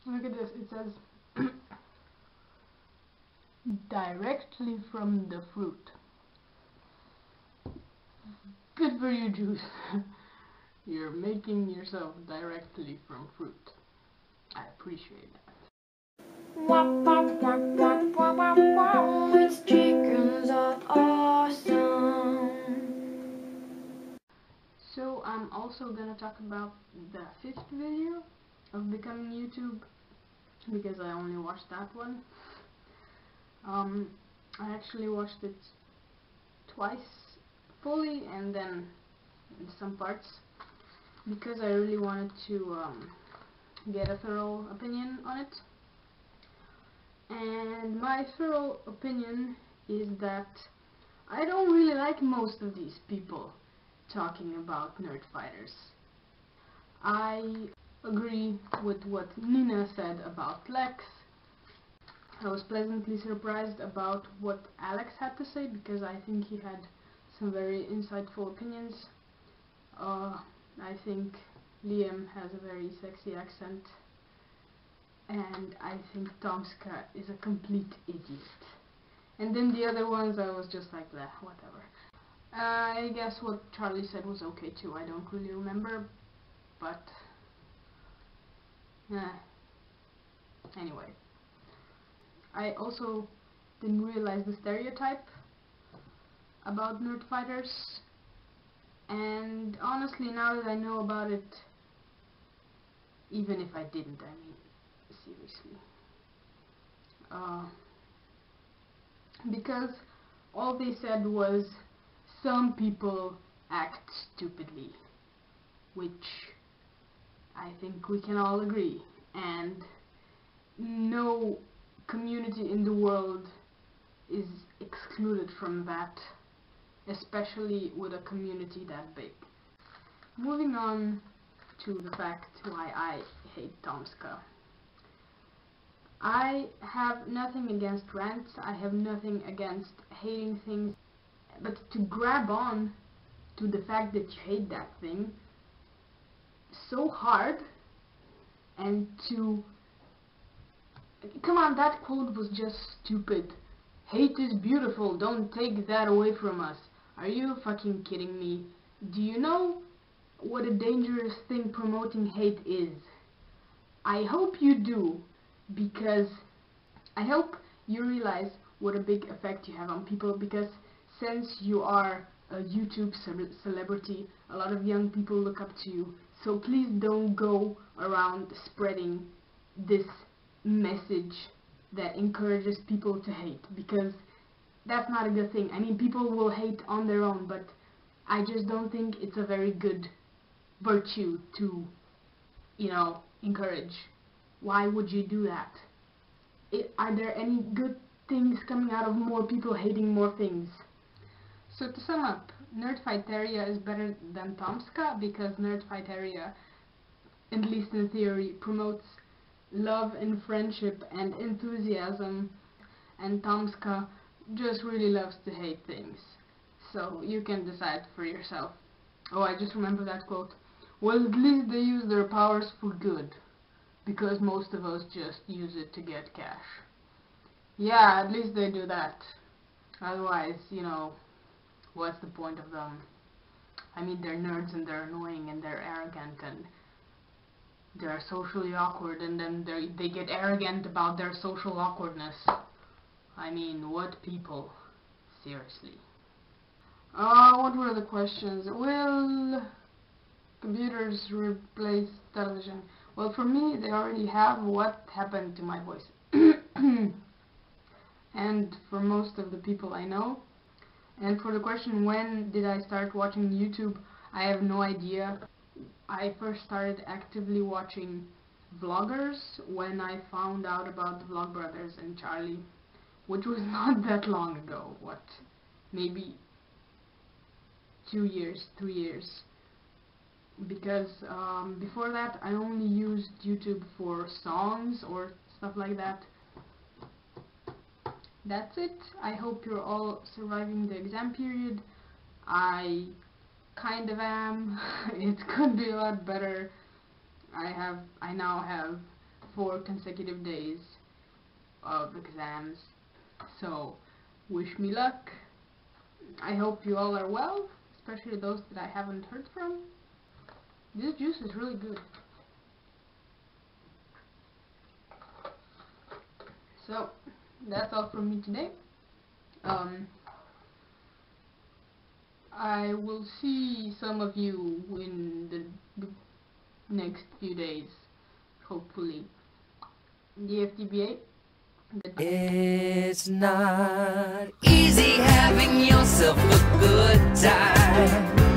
Look at this, it says directly from the fruit. Good for you, Juice. You're making yourself directly from fruit. I appreciate that. It's chickens are awesome. So I'm also gonna talk about the 5th video of becoming YouTube, because I only watched that one. I actually watched it twice fully and then in some parts, because I really wanted to get a thorough opinion on it. And my thorough opinion is that I don't really like most of these people talking about nerd fighters. I agree with what Nina said about Lex. I was pleasantly surprised about what Alex had to say, because I think he had some very insightful opinions. I think Liam has a very sexy accent, and I think Tomska is a complete idiot. And then the other ones I was just like, bleh, whatever. I guess what Charlie said was okay too, I don't really remember, but anyway. I also didn't realize the stereotype about nerd fighters, and honestly, now that I know about it, even if I didn't, I mean, seriously. Because all they said was, some people act stupidly, which I think we can all agree, and no community in the world is excluded from that, especially with a community that big. Moving on to the fact why I hate Tomska. I have nothing against rants, I have nothing against hating things, but to grab on to the fact that you hate that thing so hard, and to... Come on, that quote was just stupid. Hate is beautiful, don't take that away from us. Are you fucking kidding me? Do you know what a dangerous thing promoting hate is? I hope you do, because I hope you realize what a big effect you have on people, because since you are a YouTube celebrity, a lot of young people look up to you, so please don't go around spreading this message that encourages people to hate, because that's not a good thing. I mean, people will hate on their own, but I just don't think it's a very good virtue to, you know, encourage. Why would you do that? Are there any good things coming out of more people hating more things? So to sum up, Nerdfighteria is better than Tomska, because Nerdfighteria, at least in theory, promotes love and friendship and enthusiasm, and Tomska just really loves to hate things. So you can decide for yourself. Oh, I just remember that quote. Well, at least they use their powers for good, because most of us just use it to get cash. Yeah, at least they do that. Otherwise, you know, what's the point of them? I mean, they're nerds and they're annoying and they're arrogant and they're socially awkward, and then they get arrogant about their social awkwardness. I mean, what people? Seriously. What were the questions? Will computers replace television? Well, for me, they already have. What happened to my voice? And for most of the people I know. And for the question, when did I start watching YouTube? I have no idea. I first started actively watching vloggers when I found out about the Vlogbrothers and Charlie, which was not that long ago. What? Maybe 2 years, 3 years. Because before that I only used YouTube for songs or stuff like that. That's it. I hope you're all surviving the exam period. I kind of am. It could be a lot better. I now have 4 consecutive days of exams. So, wish me luck. I hope you all are well, especially those that I haven't heard from. This juice is really good. So, that's all from me today. I will see some of you in the next few days, hopefully. The FTBA. It's not easy having yourself a good time.